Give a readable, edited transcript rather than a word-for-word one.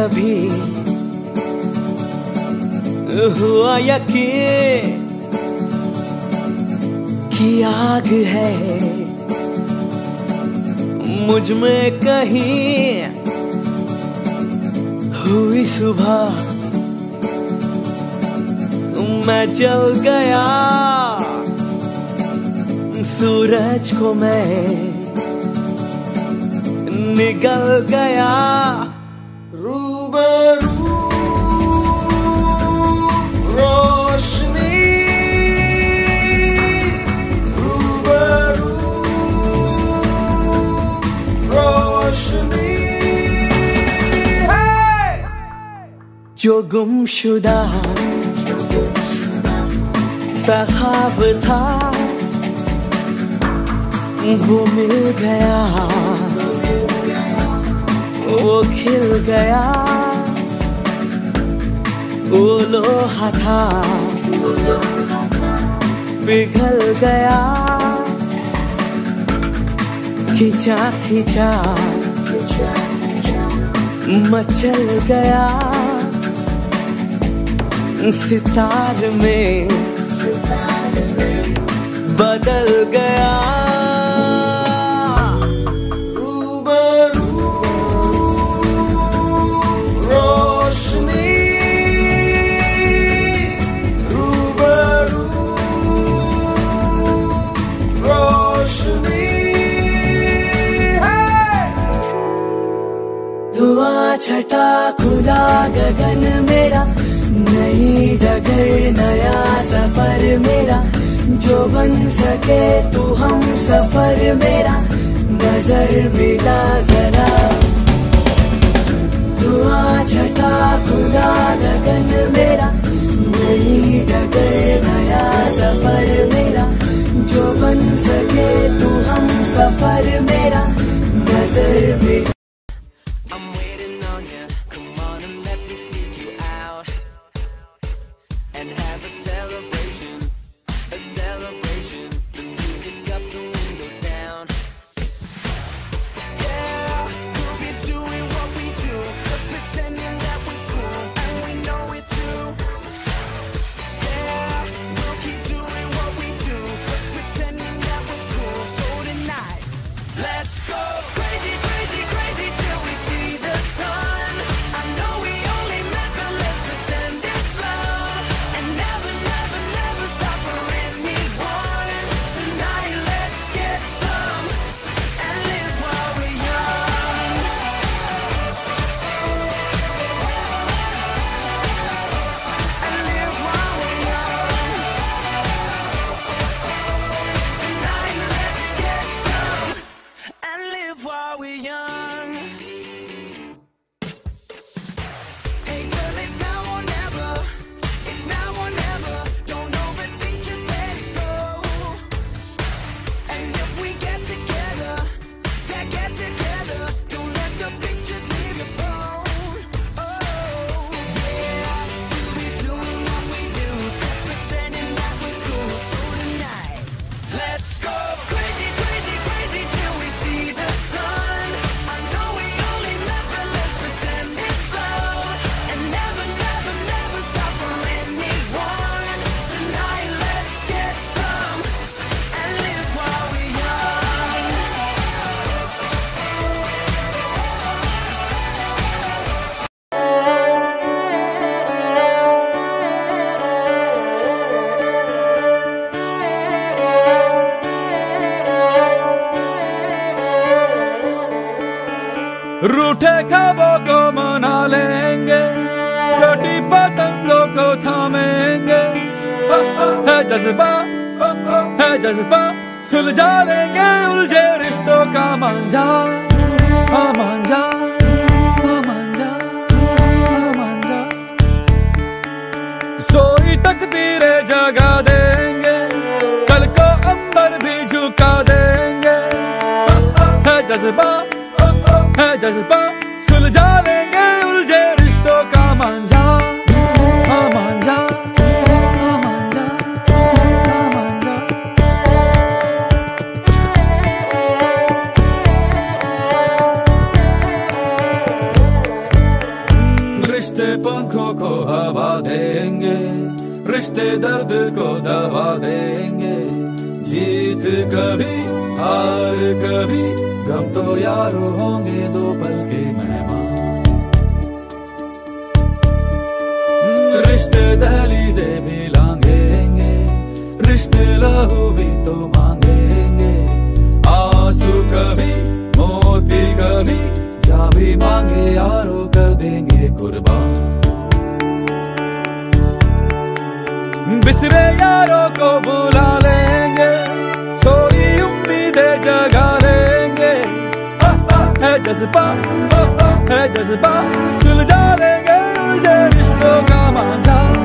कभी हुआ यकीन कि आग है मुझ में कहीं। हुई सुबह मैं जल गया, सूरज को मैं निगल गया। रूबरू रोशनी, रूबरू रोशनी है। जो गुमशुदा सा ख्वाब था वो मिल गया, वो खिल गया। वो लोहा था पिघल गया, खिंचा खिंचा मचल गया। सितार में बदल गया। रूबरू रोशनी, रूबरू रोशनी है। धुआं छटा खुला गगन मेरा, नई डगर नया सफर मेरा। जो बन सके तू हम सफर मेरा, नजर मिला जरा। धुआं छटा खुला गगन मेरा, नई डगर नया सफर मेरा। जो बन सके तू हम सफर मेरा, नजर मिला। रूठे ख्वाबों को मना लेंगे, छोटी पतंगों को थामेंगे। है जज्बा सुलझा लेंगे उलझे रिश्तों का मांझा। मांझा मांझा मांझा। सोई तकदीरें जगा देंगे, कल को अंबर भी झुका देंगे। है जज्बा सुलझा लेंगे उलझे रिश्तों का मांझा। मांझा मांझा मांझा। रिश्ते दर्द को दबा देंगे। जीत कभी हार कभी गम तो यारो होंगे दो पल के मेहमान। रिश्ते दहलीजे भी लांघेंगे, रिश्ते लहू भी तो मांगेंगे। आंसू कभी मोती कभी जा भी मांगे यारो कर देंगे कुर्बान। बिसरे यारों को बुला लेंगे, सोई उम्मीदें जगा लेंगे। है जज्बा है जज्बा, सुलझा लेंगे ये रिश्तों का मांझा।